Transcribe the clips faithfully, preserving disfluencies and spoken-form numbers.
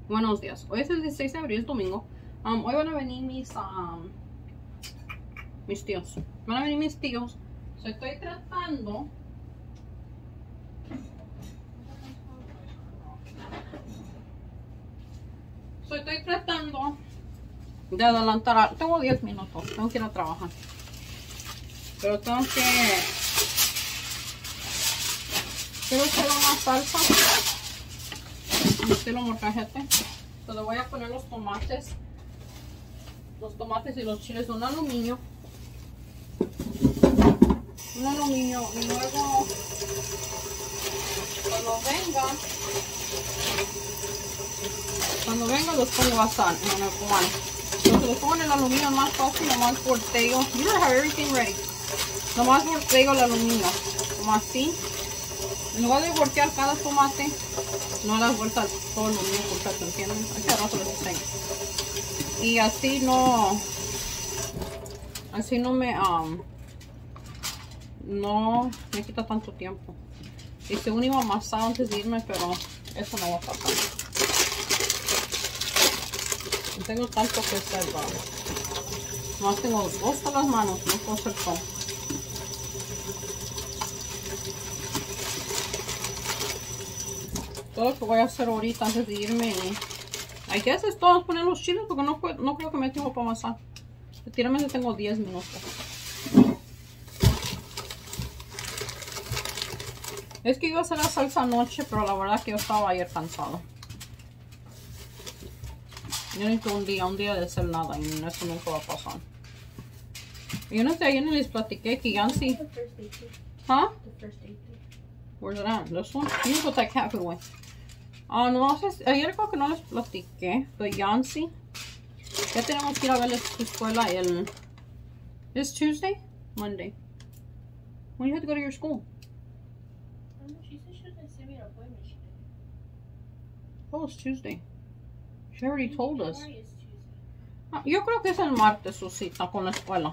Buenos días. Hoy es el dieciséis de abril, es domingo. Um, hoy van a venir mis, um, mis tíos. Van a venir mis tíos. So, estoy tratando. So, estoy tratando de adelantar. A, tengo diez minutos. Tengo que ir a trabajar. Pero tengo que. Quiero hacer una salsa. Estilo molcajete. Entonces voy a poner los tomates. Los tomates y los chiles en un aluminio. Un aluminio. Y luego, cuando venga, cuando venga los pongo a sal en el pan. Entonces los pongo en el aluminio más fácil, nomás volteo. You don't have everything ready. Nomás volteo el aluminio. Como así. En lugar de voltear cada tomate, no las vueltas todo el aluminio completo, ¿entienden? Aquí abajo les enseño. Y así no, así no me, um, no me quita tanto tiempo. Y según iba a amasar antes de irme, pero eso no va a pasar. No tengo tanto que hacer, ¿no? Más tengo dos para las manos, no puedo hacer todo. Todo lo que voy a hacer ahorita antes de irme. Hay que hacer todo, poner los chiles porque no, puedo, no creo que me tengo para amasar. Efectivamente tengo diez minutos. Es que iba a hacer la salsa anoche, pero la verdad que yo estaba ayer cansado. Yo necesito un día, un día de hacer nada y eso nunca va a pasar. Yo no sé, ayer ni les platiqué que Yancy. ¿Ah? Where's it at? This one? You can put that cat food away. Ah, uh, no sé, ayer creo que no les platiqué, pero Yancy, ya tenemos que ir a ver su escuela el... ¿Es Tuesday? Monday. When you have to go to your school? I know, she said she was going to send me an appointment today. Oh, it's Tuesday. She already told us. Tomorrow is Tuesday. Ah, yo creo que es el martes su cita con la escuela.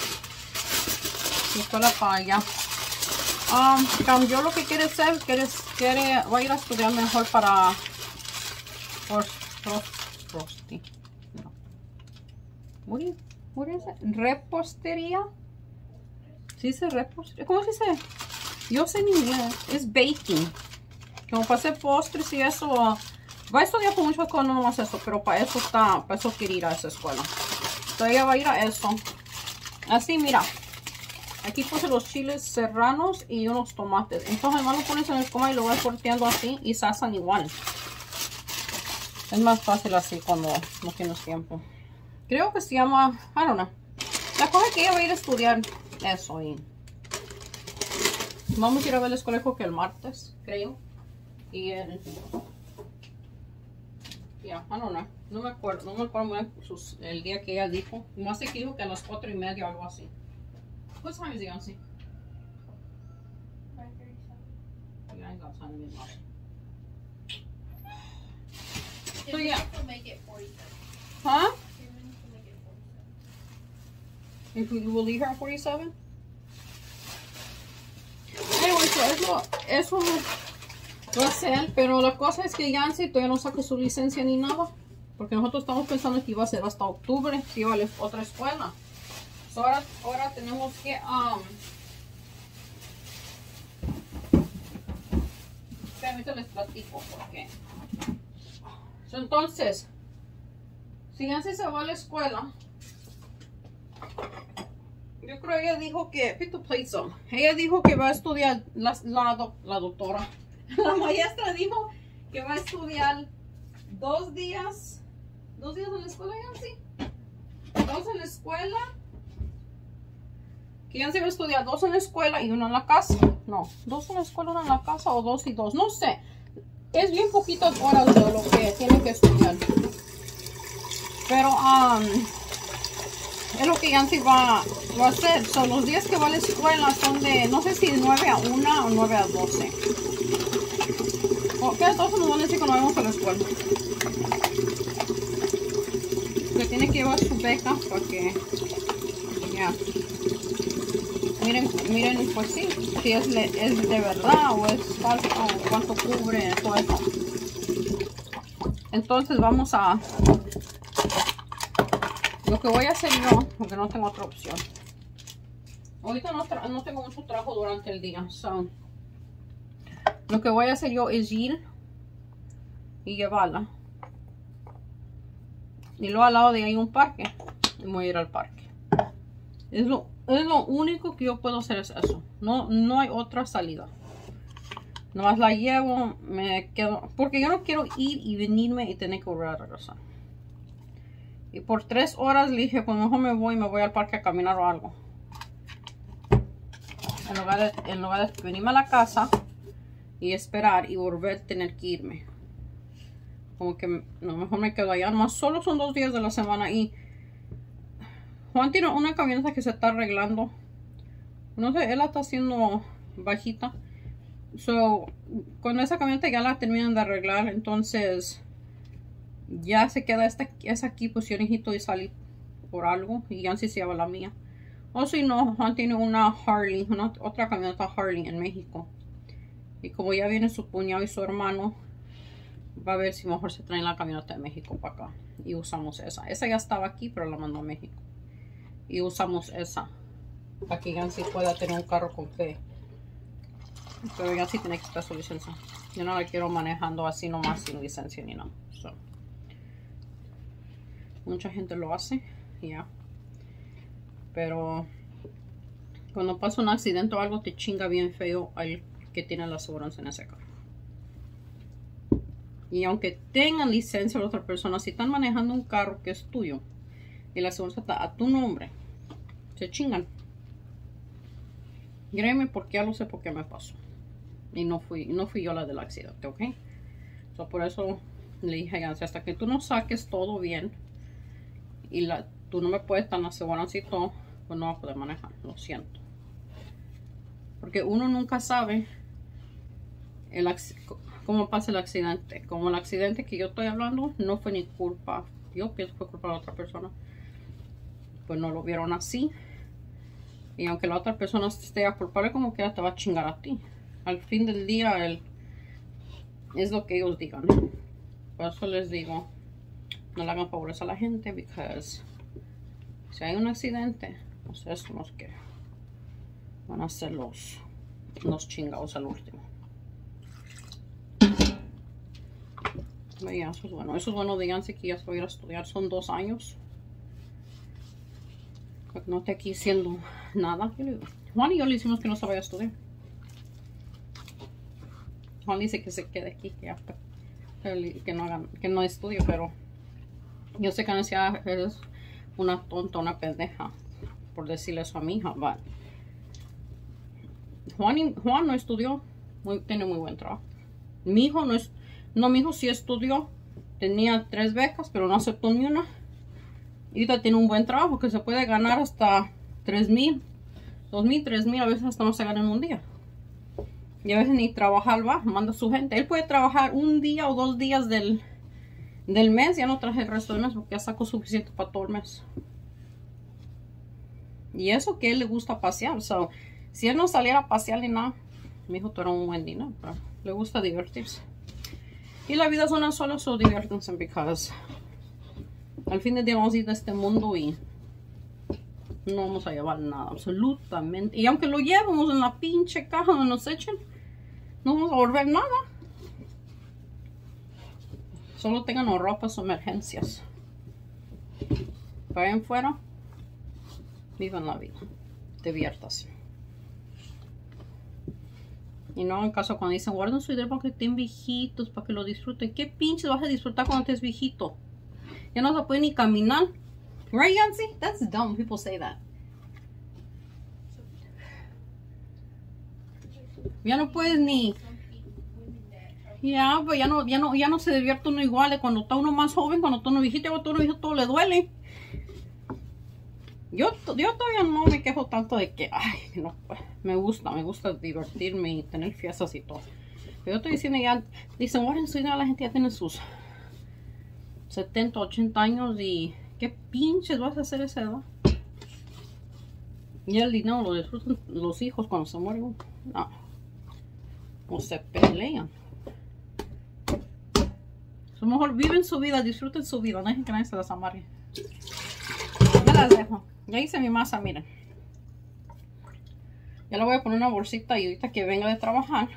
Su escuela para allá. Um, cambió lo que quiere hacer, quiere, quiere, va a ir a estudiar mejor para Frost, Frost, Frosty. No. What is, what is it? Repostería. ¿Sí dice repostería? ¿Cómo se dice? Yo sé ni idea. Es baking. Como para hacer postres y eso. Uh, va a estudiar con muchas cosas, no más eso, pero para eso está, para eso quiere ir a esa escuela. Entonces ella va a ir a eso. Así, mira. Aquí puse los chiles serranos y unos tomates. Entonces además lo pones en el coma y lo vas corteando así y se hacen igual. Es más fácil así cuando no tienes tiempo. Creo que se llama, I don't know. La cosa es que ella va a ir a estudiar eso y vamos a ir a ver el colegio que el martes, creo. Y el, yeah, I don't know. No me acuerdo, no me acuerdo muy bien sus, el día que ella dijo. Más se dijo que a las cuatro y media o algo así. What time is it, Yancy? five thirty-seven. Yeah, I ain't got time to get lost. Ten So, yeah. minutes will make it forty-seven. Huh? Ten minutes will make it forty-seven. If we will leave her at forty-seven? Anyway, so eso, eso va a ser, pero la cosa es que Yancy todavía no saca su licencia ni nada. Porque nosotros estamos pensando que iba a ser hasta octubre, que iba a la otra escuela. So, ahora, ahora tenemos que um, permítanme les platico porque so, entonces si Yancy se va a la escuela, yo creo ella dijo que pick the plates up. Ella dijo que va a estudiar la, la, la doctora la maestra dijo que va a estudiar dos días dos días en la escuela, Yancy, dos en la escuela. Que Yancy va a estudiar dos en la escuela y uno en la casa. No, dos en la escuela, uno en la casa o dos y dos. No sé. Es bien poquitas horas de lo que tiene que estudiar. Pero um, es lo que Yancy va, va a hacer. Son los días que va a la escuela son de, no sé si de nueve a una o nueve a doce. ¿Qué es doce? Nos van a decir que no vamos a la escuela. Que tiene que llevar su beca para que... Ya. Yeah. Miren, miren, pues sí, si es, es de verdad o es falso, o cuánto cubre, todo eso. Entonces vamos a... Lo que voy a hacer yo, porque no tengo otra opción. Ahorita no, no tengo mucho trabajo durante el día. So, lo que voy a hacer yo es ir y llevarla. Y luego al lado de ahí hay un parque. Y voy a ir al parque. Es lo, es lo único que yo puedo hacer es eso. No, no hay otra salida. Nomás la llevo, me quedo. Porque yo no quiero ir y venirme y tener que volver a regresar. Y por tres horas le dije, pues mejor me voy, me voy al parque a caminar o algo. En lugar de, en lugar de venirme a la casa y esperar y volver a tener que irme. Como que no, mejor me quedo allá. Nomás solo son dos días de la semana y Juan tiene una camioneta que se está arreglando. No sé, él la está haciendo bajita. So, con esa camioneta ya la terminan de arreglar. Entonces, ya se queda esta, esa aquí, pues yo necesito y salir por algo. Y ya si se lleva la mía. O si no, Juan tiene una Harley, una otra camioneta Harley en México. Y como ya viene su cuñado y su hermano, va a ver si mejor se traen la camioneta de México para acá. Y usamos esa. Esa ya estaba aquí, pero la mandó a México. Y usamos esa. Para que Yancy pueda tener un carro con fe. Pero Yancy tiene que quitar su licencia. Yo no la quiero manejando así nomás sin licencia ni nada. So, mucha gente lo hace. Ya. Yeah. Pero cuando pasa un accidente o algo te chinga bien feo al que tiene la aseguranza en ese carro. Y aunque tengan licencia la otra persona, si están manejando un carro que es tuyo y la aseguranza está a tu nombre, se chingan. Créeme porque ya lo sé porque me pasó. Y no fui, no fui yo la del accidente, ¿ok? So, por eso le dije a Yancy, hasta que tú no saques todo bien y la, tú no me puedes estar en la aseguranza y todo, pues no vas a poder manejar, lo siento. Porque uno nunca sabe el cómo pasa el accidente. Como el accidente que yo estoy hablando no fue ni culpa, yo pienso que fue culpa de la otra persona. Pues no lo vieron así. Y aunque la otra persona esté culpable, como que te va a chingar a ti. Al fin del día, el, es lo que ellos digan. Por eso les digo, no le hagan favores a la gente, porque si hay un accidente, pues esos son los que van a ser los, los chingados al último. Vean, eso es bueno. Eso es bueno, díganse que ya se va a ir a estudiar. Son dos años. Para que no esté aquí haciendo nada. Juan y yo le hicimos que no se vaya a estudiar. Juan dice que se quede aquí, que, ya, que, no, hagan, que no estudie, pero yo sé que no sea, eres una tonta, una pendeja, por decirle eso a mi hija. But Juan, y, Juan no estudió, muy, tiene muy buen trabajo. Mi hijo no es, no, mi hijo sí estudió, tenía tres becas, pero no aceptó ni una. Y ahorita tiene un buen trabajo que se puede ganar hasta tres mil, dos mil, tres mil, a veces hasta no se gana en un día. Y a veces ni trabajar va, manda a su gente. Él puede trabajar un día o dos días del, del mes, ya no traje el resto del mes porque ya sacó suficiente para todo el mes. Y eso que a él le gusta pasear. So, si él no saliera a pasear ni nada, mi hijo tuviera un buen dinero, pero le gusta divertirse. Y la vida es una sola, so diviértanse, because al fin del día vamos a ir de este mundo y no vamos a llevar nada, absolutamente. Y aunque lo llevemos en la pinche caja donde nos echen, no vamos a volver nada. Solo tengan ropas o emergencias. Vayan fuera, vivan la vida, diviértase. Y no en caso cuando dicen guarden su dinero para que estén viejitos, para que lo disfruten. ¿Qué pinches vas a disfrutar cuando estés viejito? Ya no se puede ni caminar. Right, Yancy? That's dumb. People say that. Ya no puedes ni. Ya, yeah, pues ya no, ya no, ya no se divierte uno igual de cuando está uno más joven, cuando está uno viejito, cuando está uno viejito todo le duele. Yo, yo todavía no me quejo tanto de que, ay, no, me gusta, me gusta divertirme y tener fiestas y todo. Pero yo estoy diciendo ya, dicen, guarden su dinero, la gente ya tiene sus setenta, ochenta años y ¿qué pinches vas a hacer a esa edad? Y el dinero lo disfrutan los hijos cuando se mueren. No. O se pelean. A lo mejor viven su vida, disfruten su vida, no dejen que nadie se las amargue. Me las dejo. Ya hice mi masa, miren. Ya le voy a poner una bolsita y ahorita que venga de trabajar.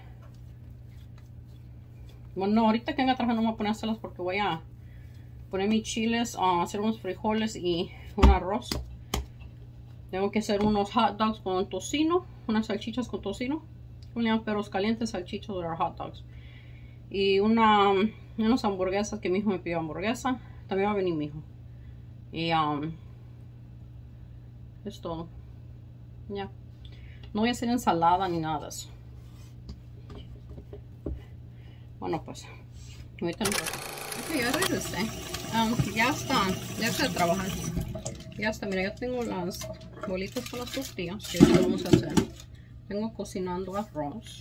Bueno, no, ahorita que venga a trabajar no me voy a poner a hacerlas porque voy a poner mis chiles, uh, hacer unos frijoles y un arroz. Tengo que hacer unos hot dogs con tocino, unas salchichas con tocino. Unos perros calientes, salchichas o hot dogs. Y una, unas hamburguesas que mi hijo me pidió hamburguesa. También va a venir mi hijo. Y um, es todo. Ya. No voy a hacer ensalada ni nada de eso. Bueno, pues. Ahorita no. Ok, ya regresé. Um, ya está. Ya está de trabajar. Ya está. Mira, ya tengo las bolitas con las tortillas. Que es lo que vamos a hacer. Tengo cocinando arroz.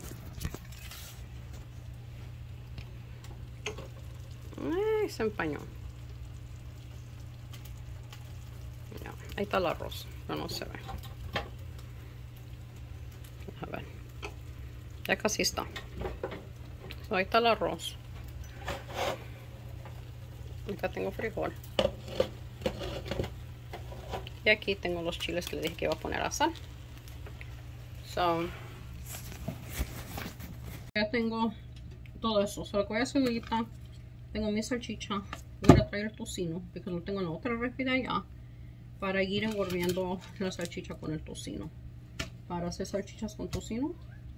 Ay, se empañó. Ya, ahí está el arroz. Pero no se ve. A ver. Ya casi está. So, ahí está el arroz. Acá tengo frijol. Y aquí tengo los chiles que le dije que iba a poner a sal. So, ya tengo todo eso. So, lo que voy a hacer ahorita, tengo mi salchicha. Voy a traer el tocino, porque lo tengo en la otra refri de allá, para ir envolviendo la salchicha con el tocino. Para hacer salchichas con tocino.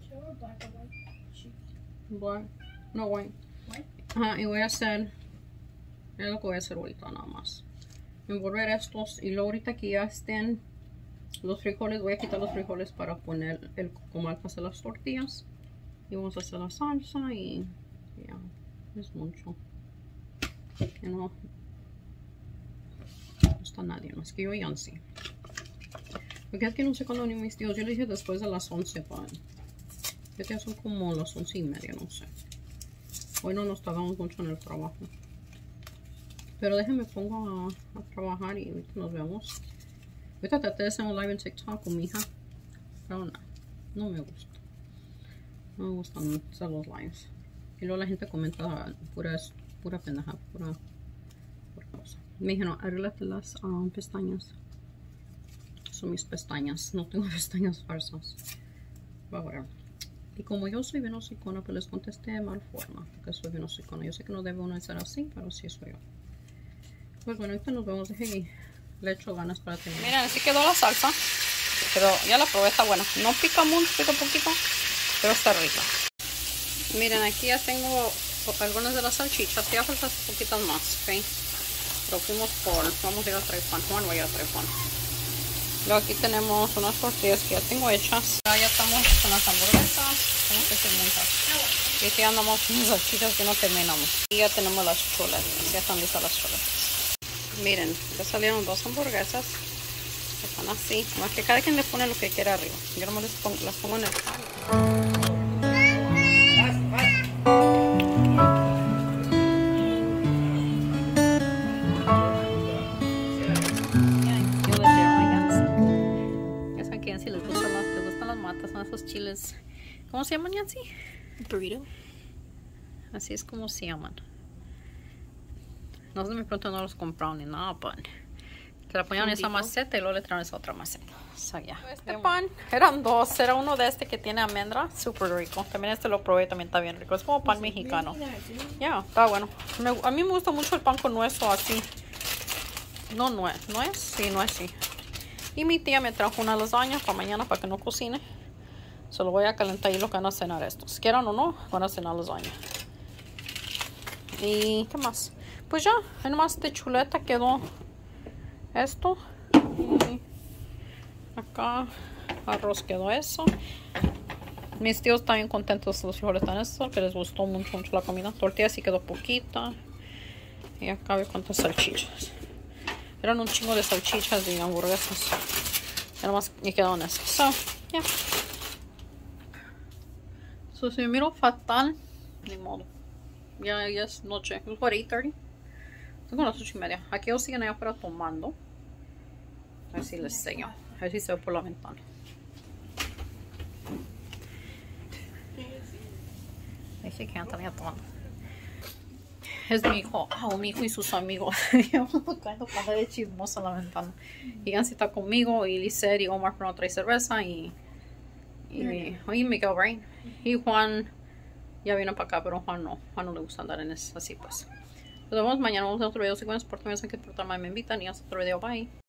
Black, no white. Ajá, y voy a hacer, es lo que voy a hacer ahorita nada más. Envolver estos y luego ahorita que ya estén los frijoles, voy a quitar los frijoles para poner el comal para hacer las tortillas. Y vamos a hacer la salsa y ya, es mucho. Que no, no está nadie más que yo y Yancy. Porque es que no sé cuándo ni mis tíos, yo le dije después de las once, para que ya son como las once y media, no sé. Hoy no nos tardamos mucho en el trabajo. Pero déjenme pongo a, a trabajar y ahorita nos vemos. Ahorita traté de hacer un live en TikTok con mi hija. Pero no, no me gusta. No me gustan hacer los lives. Y luego la gente comenta pura, pura pendeja, pura, pura cosa. Me dijeron, arréglate las um, pestañas. Son mis pestañas. No tengo pestañas falsas. Pero bueno. Y como yo soy bien hocicona, pues les contesté de mal forma. Porque soy bien hocicona. Yo sé que no debe uno ser así, pero sí soy yo. Pues bueno, ahorita nos vemos. Deje y le echo ganas para terminar. Miren, así quedó la salsa. Pero ya la probé, está buena. No pica mucho, pica poquito, pero está rica. Miren, aquí ya tengo algunas de las salchichas. Ya faltan poquitas más, ¿ok? Pero fuimos por, vamos a ir a traer pan. Bueno, voy a ir a traer pan. Luego aquí tenemos unas tortillas que ya tengo hechas. Ya, ya estamos con las hamburguesas. Tenemos que hacer muchas. Y aquí andamos con las salchichas que no terminamos. Y ya tenemos las chuletas. Ya están listas las chuletas. Miren, ya salieron dos hamburguesas. Están así. Más que cada quien le pone lo que quiera arriba. Yo nomás les pongo, las pongo en el pan. Son esos chiles. ¿Cómo se llaman, Yancy? Burrito. Así es como se llaman. No sé, de pronto no los compraron ni nada, pan. Se la ponían en esa maceta y luego le traen esa otra maceta. So, yeah. Este pan eran dos. Era uno de este que tiene almendra. Súper rico. También este lo probé, también está bien rico. Es como pan mexicano. Ya, yeah, está bueno. Me, a mí me gusta mucho el pan con nuez o así. No nuez. ¿Nuez? Sí, nuez, sí. Y mi tía me trajo una lasaña para mañana para que no cocine. Solo voy a calentar y lo que van a cenar estos. Quieran o no, van a cenar lasaña. ¿Y qué más? Pues ya, en más de chuleta quedó esto. Y acá arroz quedó eso. Mis tíos están bien contentos, los frijoles están eso, que les gustó mucho, mucho la comida. Tortilla sí quedó poquita. Y acá ve cuántas salchichas. Eran un chingo de salchichas y hamburguesas. Y nomás me quedaron esas. So, yeah. So, si me miro fatal, ni modo. Ya, ya es noche. Es por eight thirty. Tengo las ocho y media. Aquí ellos siguen allá afuera tomando. A ver si les enseño. A ver si se ve por la ventana. Ahí sí que están ya tomando. es mi hijo, oh, mi hijo y sus amigos. Yo buscando cuando de chismosa en la ventana. Y Yancy está conmigo, y Lisette y Omar fueron a traer cerveza, y, y oye, Miguel Brain. Y Juan ya vino para acá, pero Juan no, Juan no le gusta andar en eso, así pues. Nos vemos mañana, vamos a otro video. Si pueden soportarme, sé que por me invitan y hasta otro video, bye.